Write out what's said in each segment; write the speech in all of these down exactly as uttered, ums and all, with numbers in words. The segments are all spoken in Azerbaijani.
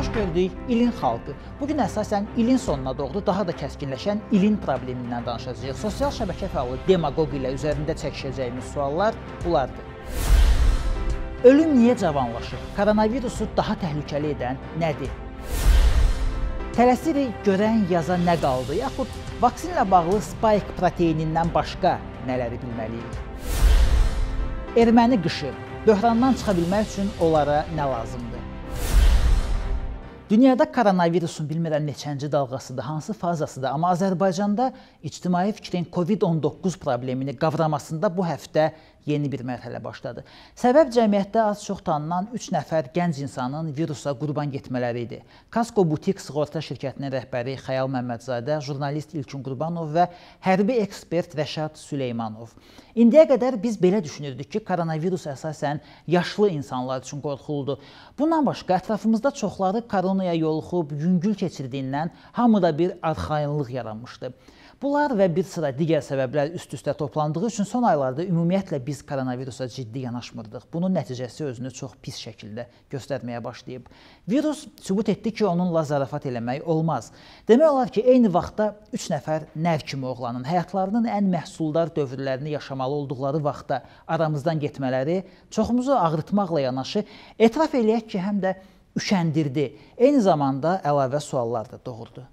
Xoş gördük ilin xalqı. Bugün əsasən ilin sonuna doğru daha da kəskinləşən ilin problemindən danışacağıq. Sosial şəbəkə fəalı Demagog ilə üzərində çəkişəcəyimiz suallar bunlardır. Ölüm niyə cavanlaşır? Koronavirusu daha təhlükəli edən nədir? Tələsirik görən yaza nə qaldı? Yaxud vaksinlə bağlı spike proteinindən başqa nələri bilməliyik? Erməni qışı. Böhrandan çıxa bilmək üçün onlara nə lazımdır? Dünyada koronavirusun bilmirəm neçənci dalğasıdır, hansı fazasıdır, amma Azərbaycanda ictimai fikrin Covid on doqquz problemini qavramasında bu həftə yeni bir mərhələ başladı. Səbəb cəmiyyətdə az-çox tanınan üç nəfər gənc insanın virusa qurban getmələri idi. Kasko Butik sığorta şirkətinin rəhbəri Xəyal Məmmədzadə, jurnalist İlkin Qurbanov və hərbi ekspert Rəşad Süleymanov. İndiyə qədər biz belə düşünürdük ki, koronavirus əsasən yaşlı insanlar üçün qorxuludur. Bundan başqa ətrafımızda çoxları koronaya yoluxub, yüngül keçirdiyindən hamıda bir arxayınlıq yaranmışdı. Bunlar və bir sıra digər səbəblər üst-üstə toplandığı üçün son aylarda ümumiyyətlə biz koronavirusa ciddi yanaşmırdıq. Bunun nəticəsi özünü çox pis şəkildə göstərməyə başlayıb. Virus sübut etdi ki, onunla zarafat eləmək olmaz. Demək olar ki, eyni vaxtda üç nəfər nər kimi oğlanın həyatlarının ən məhsuldar dövrlərini yaşamalı olduqları vaxtda aramızdan getmələri çoxumuzu ağrıtmaqla yanaşı, etiraf eləyək ki, həm də üşəndirdi. Eyni zamanda əlavə suallar da doğurdu.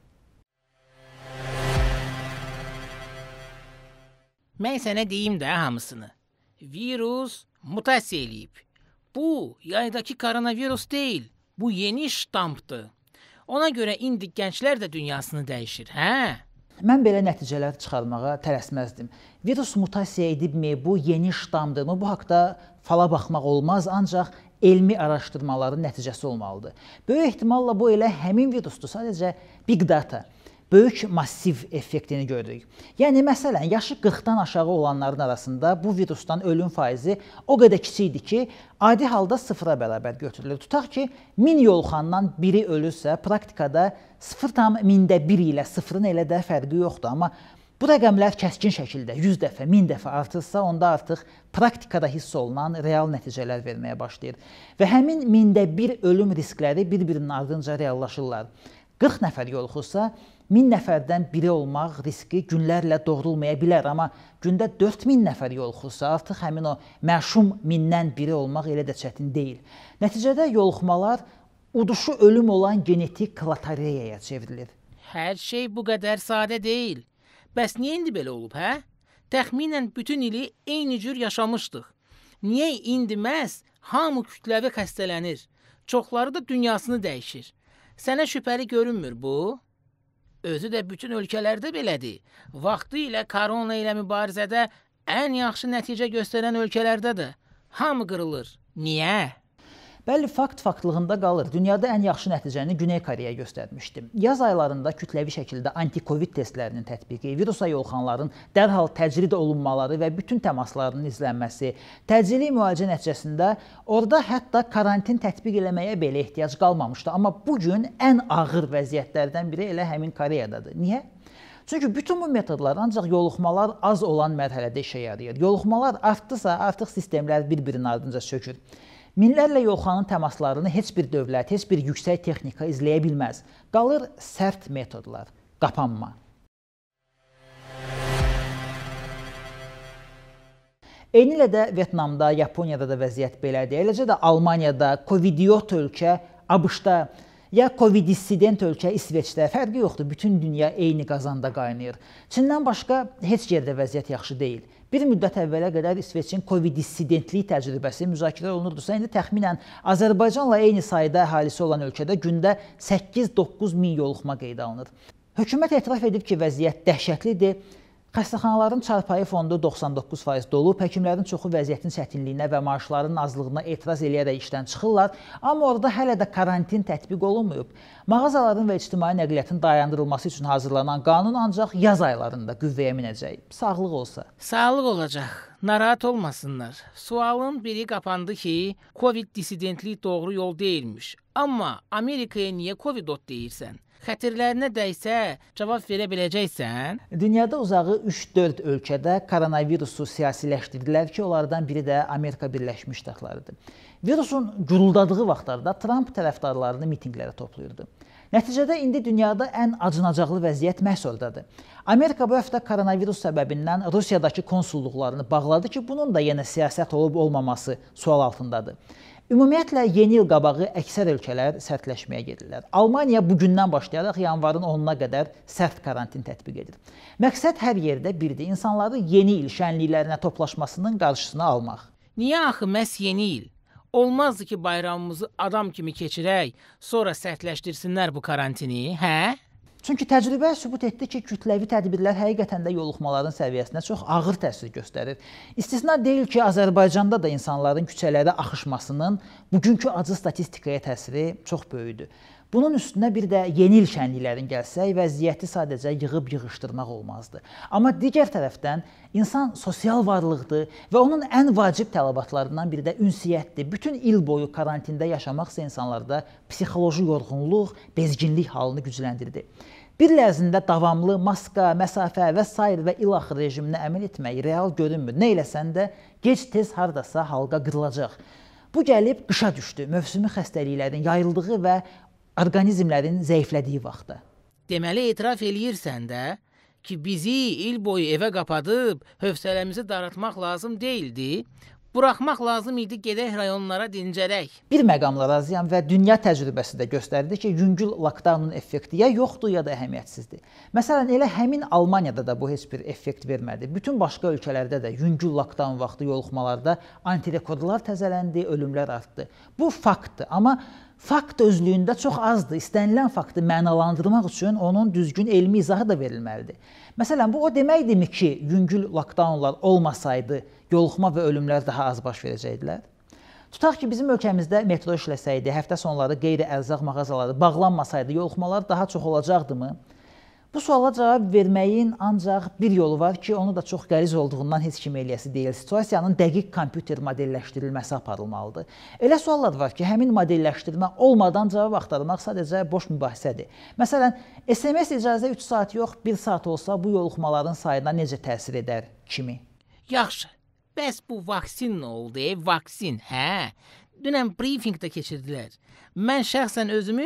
Mən sənə deyim də hamısını. Virus mutasiya eləyib. Bu, yaydakı koronavirus deyil. Bu yeni ştampdır. Ona görə indi gənclər də dünyasını dəyişir, hə? Mən belə nəticələr çıxarmağa tələsməzdim. Virus mutasiya edibmi, bu yeni ştamdırmı? Bu haqda fala baxmaq olmaz, ancaq elmi araşdırmaların nəticəsi olmalıdır. Böyük ehtimalla bu elə həmin virusdur, sadəcə big data. Böyük massiv effektini görürük. Yəni, məsələn, yaşı qırxdan aşağı olanların arasında bu virusdan ölüm faizi o qədər kiçik idi ki, adi halda sıfıra bərabər götürülür. Tutaq ki, min yoluxandan biri ölürsə, praktikada sıfır tam mində bir ilə sıfırın elə də fərqi yoxdur. Amma bu rəqəmlər kəskin şəkildə yüz dəfə, min dəfə artırsa, onda artıq praktikada hiss olunan real nəticələr verməyə başlayır. Və həmin mində bir ölüm riskləri bir-birinin ardınca reallaşırlar. qırx nəfər yoluxursa, min nəfərdən biri olmaq riski günlərlə doğrulmaya bilər, amma gündə dörd min nəfər yoluxursa, artıq həmin o məşum mindən biri olmaq elə də çətin deyil. Nəticədə yoluxmalar uduşu ölüm olan genetik lotereyaya çevrilir. Hər şey bu qədər sadə deyil. Bəs niyə indi belə olub, hə? Təxminən bütün ili eyni cür yaşamışdıq. Niyə indi məhz hamı kütləvi xəstələnir? Çoxları da dünyasını dəyişir. Sənə şübhəli görünmür bu? Özü də bütün ölkələrdə belədir. Vaxtı ilə korona ilə mübarizədə ən yaxşı nəticə göstərən ölkələrdə də hamı qırılır. Niyə? Bəli, fakt faktlığında qalır. Dünyada ən yaxşı nəticəni Güney Koreya göstərmişdi. Yaz aylarında kütləvi şəkildə anti-Covid testlərinin tətbiqi, virusa yoluxanların dərhal təcrid olunmaları və bütün təmaslarının izlənməsi, təcili müalicə nəticəsində orada hətta karantin tətbiq eləməyə belə ehtiyac qalmamışdı. Amma bugün ən ağır vəziyyətlərdən biri elə həmin Koreyadadır. Niyə? Çünki bütün bu metodlar ancaq yoluxmalar az olan mərhələdə işə yarayır. Yoluxmalar artdısa, artıq sistemlər bir-birinin ardınca çökür. Minlərlə yoluxanın təmaslarını heç bir dövlət, heç bir yüksək texnika izləyə bilməz. Qalır sərt metodlar, qapanma. Eyni ilə də Vyetnamda, Yaponiyada da vəziyyət belədir. Eləcə də Almaniyada, Covidiot ölkə ABŞ-da, ya Covidissident ölkə İsveçdə fərqi yoxdur. Bütün dünya eyni qazanda qaynayır. Çindən başqa heç yerdə vəziyyət yaxşı deyil. Bir müddət əvvələ qədər İsveçin Covidissidentlik təcrübəsi müzakirə olunurdursa, indi təxminən Azərbaycanla eyni sayda əhalisi olan ölkədə gündə səkkiz doqquz min yoluxma qeydə alınır. Hökumət etiraf edib ki, vəziyyət dəhşətlidir. Xəstəxanaların çarpayı fondu doxsan doqquz faiz dolub, həkimlərin çoxu vəziyyətin çətinliyinə və maaşlarının azlığına etiraz eləyərək işdən çıxırlar, amma orada hələ də karantin tətbiq olunmayıb. Mağazaların və ictimai nəqliyyatın dayandırılması üçün hazırlanan qanun ancaq yaz aylarında qüvvəyə minəcək. Sağlıq olsa. Sağlıq olacaq. Narahat olmasınlar. Sualın biri qapandı ki, Covid dissidentlik doğru yol deyilmiş. Amma Amerikaya niyə Covidot deyirsən? Xətirlərinə dəysə, cavab verə biləcəksən? Dünyada uzağı üç dörd ölkədə koronavirusu siyasiləşdirdilər ki, onlardan biri də Amerika Birləşmiş Ştatlarıdır. Virusun guruldadığı vaxtlarda Trump tərəfdarlarını mitinqlərə toplayırdı. Nəticədə indi dünyada ən acınacaqlı vəziyyət məhz oradadır. Amerika bu həftə koronavirus səbəbindən Rusiyadakı konsulluqlarını bağladı ki, bunun da yenə siyasət olub olmaması sual altındadır. Ümumiyyətlə, yeni il qabağı əksər ölkələr sərtləşməyə gedirlər. Almaniya bugündən başlayaraq yanvarın onuna qədər sərt karantin tətbiq edir. Məqsəd hər yerdə birdir, insanları yeni il şənliklərinə toplaşmasının qarşısını almaq. Niyə axı məhz yeni il? Olmazdı ki, bayramımızı adam kimi keçirək, sonra sərtləşdirsinlər bu karantini, hə? Çünki təcrübə sübut etdi ki, kütləvi tədbirlər həqiqətən də yoluxmaların səviyyəsinə çox ağır təsir göstərir. İstisna deyil ki, Azərbaycanda da insanların küçələrə axışmasının bugünkü acı statistikaya təsiri çox böyükdür. Bunun üstünə bir də yeni il şənliklərin gəlsək, vəziyyəti sadəcə yığıb-yığışdırmaq olmazdı. Amma digər tərəfdən insan sosial varlıqdır və onun ən vacib tələbatlarından biri də ünsiyyətdir. Bütün il boyu karantində yaşamaq isə insanlarda psixoloji yorğunluq, bezginlik halını gücləndirdi. Bir lərzində davamlı maska, məsafə və sair və ilax rejiminə əməl etmək real görünmür. Nə eləsən də gec-tez hardasa halqa qırılacaq. Bu gəlib qışa düşdü, mövsümi xəstəliklərin yayıldığı və orqanizmlərin zəiflədiyi vaxtda. Deməli, etiraf eləyirsən də ki, bizi il boyu evə qapadıb, hövsələmizi daraltmaq lazım deyildi, buraxmaq lazım idi, gedək rayonlara dincələk. Bir məqamla razıyam və dünya təcrübəsi də göstərdi ki, yüngül lockdownun effekti ya yoxdur, ya da əhəmiyyətsizdir. Məsələn, elə həmin Almaniyada da bu heç bir effekt vermədi. Bütün başqa ölkələrdə də yüngül lockdown vaxtı yoluxmalarda antirekordlar təzələndi, ölümlər artdı. Bu faktdır, amma fakt özlüyündə çox azdır. İstənilən faktı mənalandırmaq üçün onun düzgün elmi izahı da verilməlidir. Məsələn, bu o deməkdirmi ki, yüngül lockdownlar olmasaydı, yoluxma və ölümlər daha az baş verəcəkdilər? Tutaq ki, bizim ölkəmizdə metro işləsəydi, həftə sonları qeyri-ərzaq mağazaları bağlanmasaydı, yoluxmalar daha çox olacaqdımı? Bu suala cavab verməyin ancaq bir yolu var ki, onu da çox qəliz olduğundan heç kim eləyəsi deyil. Situasiyanın dəqiq kompüter modelləşdirilməsi aparılmalıdır. Elə suallar var ki, həmin modelləşdirmə olmadan cavab axtarmaq sadəcə boş mübahisədir. Məsələn, S M S icazə üç saat yox, bir saat olsa bu yoluxmaların sayına necə təsir edər kimi? Yaxşı, bəs bu vaksin nə oldu? Vaksin, hə? Dünən briefingdə keçirdilər. Mən şəxsən özümü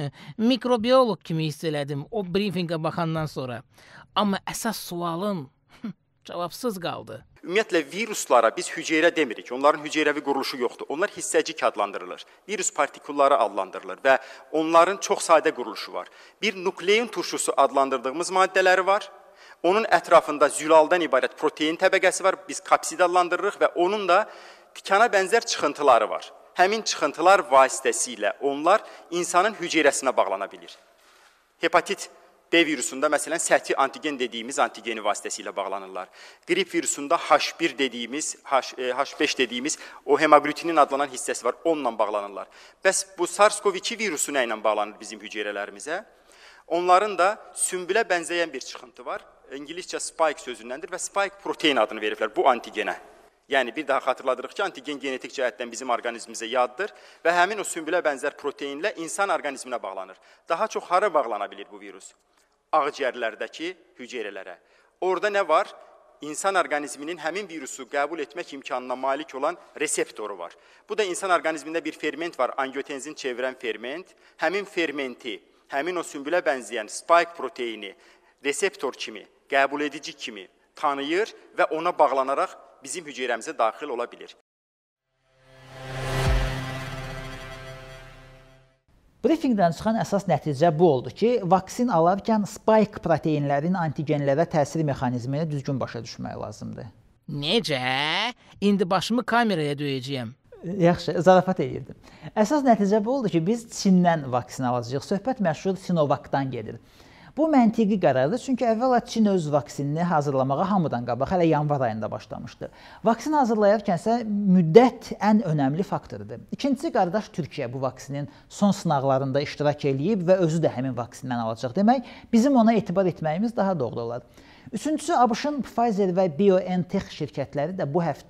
mikrobiolog kimi hiss elədim o briefingə baxandan sonra. Amma əsas sualım cavabsız qaldı. Ümumiyyətlə, viruslara biz hüceyrə demirik. Onların hüceyrəvi quruluşu yoxdur. Onlar hissəcik adlandırılır. Virus partikulları adlandırılır və onların çox sadə quruluşu var. Bir nuklein turşusu adlandırdığımız maddələri var. Onun ətrafında zülaldan ibarət protein təbəqəsi var. Biz kapsid adlandırırıq və onun da tikana bənzər çıxıntıları var. Həmin çıxıntılar vasitəsilə onlar insanın hüceyrəsinə bağlana bilir. Hepatit B virusunda məsələn səthi antigen dediyimiz antigeni vasitəsilə bağlanırlar. Qrip virusunda H bir dediyimiz, H beş dediyimiz o hemoglutinin adlanan hissəsi var, onunla bağlanırlar. Bəs bu SARS-CoV iki virusu nə ilə bağlanır bizim hüceyrələrimizə? Onların da sümbülə bənzəyən bir çıxıntı var. İngiliscə spike sözündəndir və spike protein adını veriblər bu antigenə. Yəni, bir daha xatırladırıq ki, antigen genetik cəhətdən bizim orqanizmimizə yaddır və həmin o sümbülə bənzər proteinlə insan orqanizminə bağlanır. Daha çox hara bağlana bilir bu virus? Ağciyərlərdəki hüceyrələrə. Orada nə var? İnsan orqanizminin həmin virusu qəbul etmək imkanına malik olan reseptoru var. Bu da insan orqanizmində bir ferment var, angiotenzin çevirən ferment. Həmin fermenti, həmin o sümbülə bənzəyən spike proteini reseptor kimi, qəbul edici kimi tanıyır və ona bağlanaraq bizim hüceyrəmizə daxil ola bilir. Briefingdən çıxan əsas nəticə bu oldu ki, vaksin alarkən spike proteinlərin antigenlərə təsir mexanizmini düzgün başa düşmək lazımdır. Necə? İndi başımı kameraya döyəcəyəm. Yaxşı, zarafat edirdim. Əsas nəticə bu oldu ki, biz Çindən vaksin alacağıq. Söhbət məşhur Sinovac'dan gedir. Bu məntiqi qərardır, çünki əvvəla Çin öz vaksinini hazırlamağa hamıdan qabaq, hələ yanvar ayında başlamışdı. Vaksin hazırlayarkənsə müddət ən önəmli faktordur. İkincisi, qardaş Türkiyə bu vaksinin son sınaqlarında iştirak eləyib və özü də həmin vaksindən alacaq. Demək, bizim ona etibar etməyimiz daha doğru olar. Üçüncüsü, ABŞ-ın Pfizer və BioNTech şirkətləri də bu həftə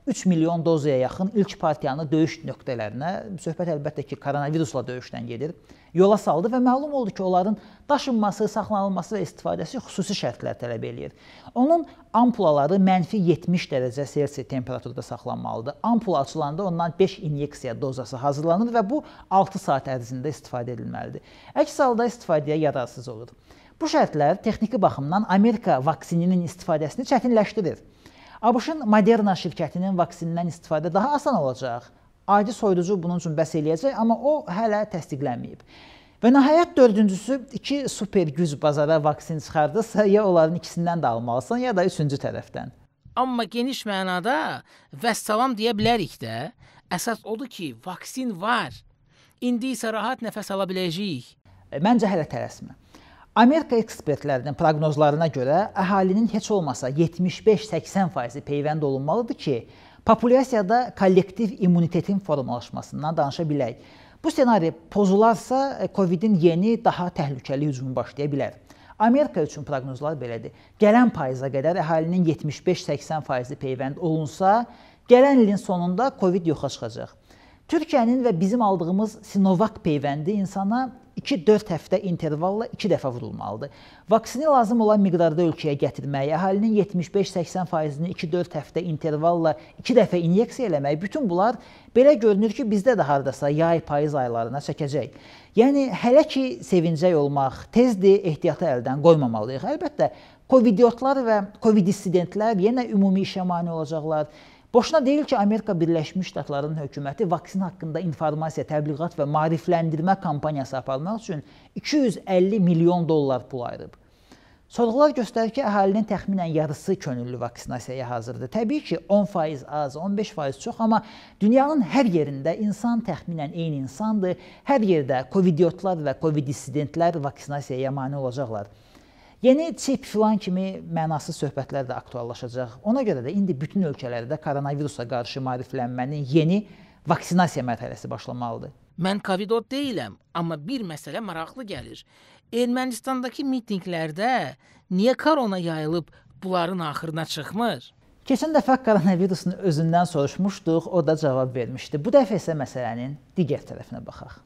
üç milyon dozaya yaxın ilk partiyanı döyüş nöqtələrinə, söhbət əlbəttə ki, koronavirusla döyüşdən gedir, yola saldı və məlum oldu ki, onların daşınması, saxlanılması və istifadəsi xüsusi şərtlər tələb eləyir. Onun ampulaları mənfi yetmiş dərəcə Selsi temperaturda saxlanmalıdır. Ampula açılanda ondan beş inyeksiya dozası hazırlanır və bu altı saat ərzində istifadə edilməlidir. Əks halda istifadəyə yararsız olur. Bu şərtlər texniki baxımdan Amerika vaksininin istifadəsini çətinləşdirir. ABŞ-ın Moderna şirkətinin vaksinindən istifadə daha asan olacaq. Adi soyuducu bunun üçün bəs eləyəcək, amma o hələ təsdiqlənməyib. Və nəhayət dördüncüsü, iki super güc bazara vaksin çıxardırsa, ya onların ikisindən də almalısan, ya da üçüncü tərəfdən. Amma geniş mənada vəssalam deyə bilərik də. Əsas odur ki, vaksin var. İndi isə rahat nəfəs ala biləcəyik. Məncə hələ tələsmə. Amerika ekspertlərinin proqnozlarına görə əhalinin heç olmasa yetmiş beş səksən faizi peyvənd olunmalıdır ki, populyasiyada kollektiv immunitetin formalaşmasından danışa bilək. Bu ssenari pozularsa, Covidin yeni, daha təhlükəli hücumu başlaya bilər. Amerika üçün proqnozlar belədir. Gələn payıza qədər əhalinin yetmiş beş səksən faizi peyvənd olunsa, gələn ilin sonunda Covid yoxa çıxacaq. Türkiyənin və bizim aldığımız Sinovac peyvəndi insana iki dörd həftə intervalla iki dəfə vurulmalıdır. Vaksini lazım olan miqdarda ölkəyə gətirmək, əhalinin yetmiş beş səksən faizini iki dörd həftə intervalla iki dəfə inyeksiya eləmək, bütün bunlar belə görünür ki, bizdə də hardasa yay, payız aylarına çəkəcək. Yəni, hələ ki, sevincək olmaq tezdir, ehtiyatı əldən qoymamalıyıq. Əlbəttə, Covidiotlar və Covid-dissidentlər yenə ümumi işə mane olacaqlar. Boşuna deyil ki, Amerika Birləşmiş Ştatlarının hökuməti vaksin haqqında informasiya, təbliğat və maarifləndirmə kampaniyası aparmaq üçün iki yüz əlli milyon dollar pul ayırıb. Sorğular göstərir ki, əhalinin təxminən yarısı könüllü vaksinasiyaya hazırdır. Təbii ki, on faiz az, on beş faiz çox, amma dünyanın hər yerində insan təxminən eyni insandır. Hər yerdə Covidiotlar və Covid-dissidentlər vaksinasiyaya mane olacaqlar. Yeni çip filan kimi mənasız söhbətlər də aktuallaşacaq. Ona görə də indi bütün ölkələrdə koronavirusa qarşı maariflənmənin yeni vaksinasiya mərhələsi başlamalıdır. Mən Covidot deyiləm, amma bir məsələ maraqlı gəlir. Ermənistandakı mitinqlərdə niyə korona yayılıb bunların axırına çıxmır? Keçən dəfə koronavirusun özündən soruşmuşduq, o da cavab vermişdi. Bu dəfə isə məsələnin digər tərəfinə baxaq.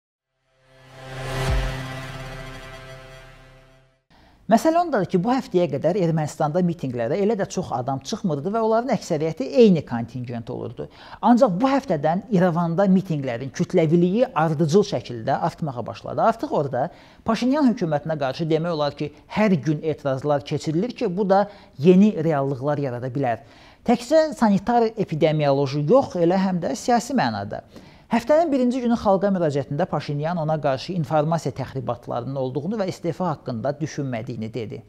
Məsələ ondadır ki, bu həftəyə qədər Ermənistanda mitinqlərə elə də çox adam çıxmırdı və onların əksəriyyəti eyni kontingent olurdu. Ancaq bu həftədən İrəvanda mitinqlərin kütləviliyi ardıcıl şəkildə artmağa başladı. Artıq orada Paşinyan hökumətinə qarşı demək olar ki, hər gün etirazlar keçirilir ki, bu da yeni reallıqlar yarada bilər. Təkcə sanitar epidemioloji yox, elə həm də siyasi mənada. Həftənin birinci günü xalqa müraciətində Paşinyan ona qarşı informasiya təxribatlarının olduğunu və istefa haqqında düşünmədiyini dedi.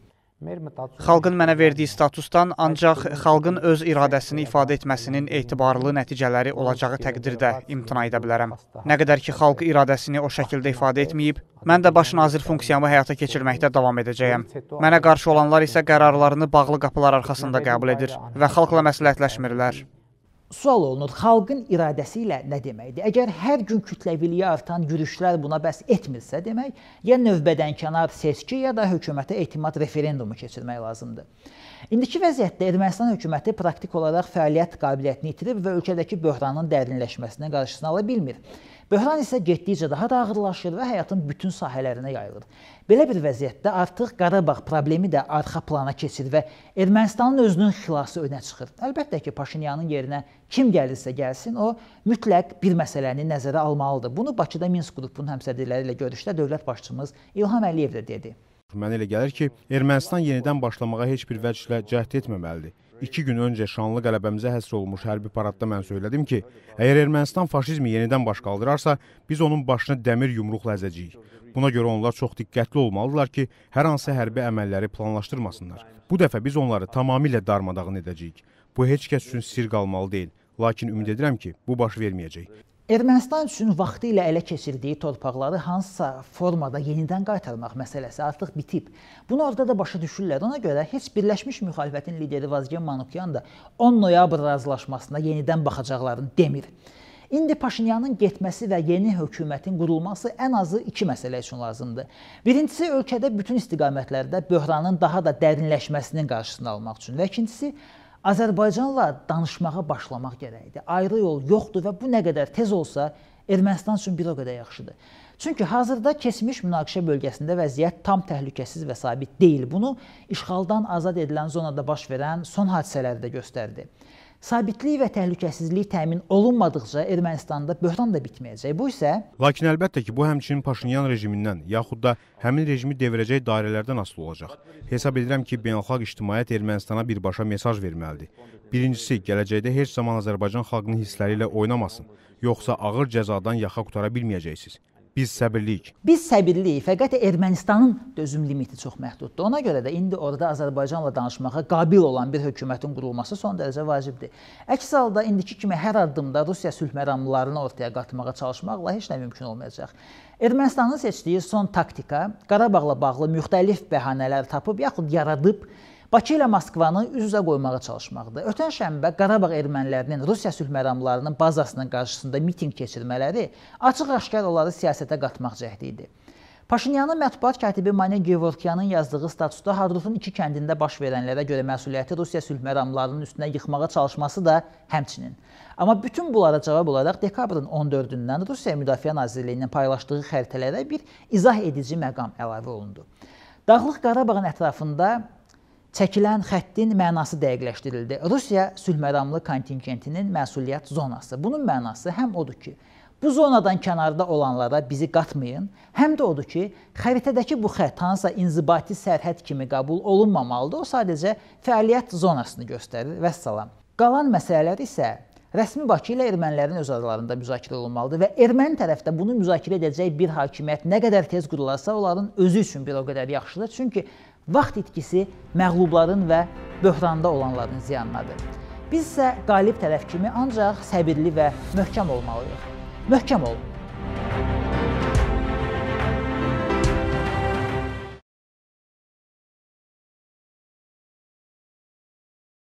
Xalqın mənə verdiyi statusdan ancaq xalqın öz iradəsini ifadə etməsinin etibarlı nəticələri olacağı təqdirdə imtina edə bilərəm. Nə qədər ki, xalq iradəsini o şəkildə ifadə etməyib, mən də baş nazir funksiyamı həyata keçirməkdə davam edəcəyəm. Mənə qarşı olanlar isə qərarlarını bağlı qapılar arxasında qəbul edir və xalqla məsləhətləşmirlər. Sual olunur, xalqın iradəsi ilə nə deməkdir? Əgər hər gün kütləviliyi artan yürüşlər buna bəs etmirsə demək, ya növbədənkənar seçki, ya da hökumətə etimad referendumu keçirmək lazımdır. İndiki vəziyyətdə Ermənistan hökuməti praktik olaraq fəaliyyət qabiliyyətini itirib və ölkədəki böhranın dərinləşməsinin qarşısını ala bilmir. Böhran isə getdikcə daha da ağırlaşır və həyatın bütün sahələrinə yayılır. Belə bir vəziyyətdə artıq Qarabağ problemi də arxa plana keçir və Ermənistanın özünün xilası önə çıxır. Əlbəttə ki, Paşinyanın yerinə kim gəlirsə gəlsin, o mütləq bir məsələni nəzərə almalıdır. Bunu Bakıda Minsk qrupunun həmsədrləri ilə görüşdə dövlət başçımız İlham Əliyev də dedi. Mənə elə gəlir ki, Ermənistan yenidən başlamağa heç bir vəclə cəhd etməməlidir. İki gün öncə şanlı qələbəmizə həsr olunmuş hərbi paradda mən söylədim ki, əgər Ermənistan faşizmi yenidən baş qaldırarsa, biz onun başını dəmir yumruqla əzəcəyik. Buna görə onlar çox diqqətli olmalıdırlar ki, hər hansı hərbi əməlləri planlaşdırmasınlar. Bu dəfə biz onları tamamilə darmadağın edəcəyik. Bu heç kəs üçün sir qalmalı deyil, lakin ümid edirəm ki, bu baş verməyəcək. Ermənistan üçün vaxtı ilə ələ keçirdiyi torpaqları hansısa formada yenidən qaytarmaq məsələsi artıq bitib. Bunu orada da başa düşürlər. Ona görə heç Birləşmiş Müxalifətin lideri Vazgen Manukyan da on noyabr razılaşmasına yenidən baxacaqlarını demir. İndi Paşinyanın getməsi və yeni hökumətin qurulması ən azı iki məsələ üçün lazımdır. Birincisi, ölkədə bütün istiqamətlərdə böhranın daha da dərinləşməsinin qarşısını almaq üçün və ikincisi, Azərbaycanla danışmağa başlamaq gərəkdir. Ayrı yol yoxdur və bu nə qədər tez olsa Ermənistan üçün bir o qədər yaxşıdır. Çünki hazırda keçmiş münaqişə bölgəsində vəziyyət tam təhlükəsiz və sabit deyil. Bunu işğaldan azad edilən zonada baş verən son hadisələr də göstərdi. Sabitlik və təhlükəsizlik təmin olunmadıqca Ermənistanda böhran da bitməyəcək. Bu isə... Lakin əlbəttə ki, bu həmçinin Paşinyan rejimindən, yaxud da həmin rejimi devirəcək dairələrdən asılı olacaq. Hesab edirəm ki, beynəlxalq ictimaiyyət Ermənistana birbaşa mesaj verməlidir. Birincisi, gələcəkdə heç zaman Azərbaycan xalqının hissləri ilə oynamasın, yoxsa ağır cəzadan yaxa qutara bilməyəcəksiniz. Biz səbirliyik. Biz səbirliyik, fəqət Ermənistanın dözüm limiti çox məhduddur. Ona görə də indi orada Azərbaycanla danışmağa qabil olan bir hökumətin qurulması son dərəcə vacibdir. Əks halda indiki kimi hər addımda Rusiya sülh məramlarını ortaya qatmağa çalışmaqla heç nə mümkün olmayacaq. Ermənistanın seçdiyi son taktika Qarabağla bağlı müxtəlif bəhanələr tapıb yaxud yaradıb Bakı ilə Moskvanı üz-üzə qoymağa çalışmaqdır. Ötən şənbə Qarabağ ermənilərinin Rusiya sülh məramlarının bazasının qarşısında mitinq keçirmələri açıq-aşkar onları siyasətə qatmaq cəhdi idi. Paşinyanın mətbuat katibi Mane Gevorkyanın yazdığı statusda Hadrutun iki kəndində baş verənlərə görə məsuliyyəti Rusiya sülh məramlarının üstünə yıxmağa çalışması da həmçinin. Amma bütün bunlara cavab olaraq dekabrın on dördündən Rusiya Müdafiə Nazirliyinin paylaşdığı xəritələrə bir izah edici məqam əlavə olundu. Dağlıq Qarabağın ətrafında çəkilən xəttin mənası dəqiqləşdirildi. Rusiya sülh məramlı kontingentinin məsuliyyət zonası. Bunun mənası həm odur ki, bu zonadan kənarda olanlara bizi qatmayın, həm də odur ki, xəritədəki bu xətt hansısa inzibati sərhəd kimi qəbul olunmamalıdır. O sadəcə fəaliyyət zonasını göstərir və salam. Qalan məsələlər isə rəsmi Bakı ilə ermənilərin öz aralarında müzakirə olunmalıdır və erməni tərəfdə bunu müzakirə edəcək bir hakimiyyət nə qədər tez qurularsa, onların özü üçün bir o qədər yaxşıdır. Çünki vaxt itkisi məğlubların və böhranda olanların ziyanınadır. Biz isə qalib tərəf kimi ancaq səbirli və möhkəm olmalıyıq. Möhkəm olun.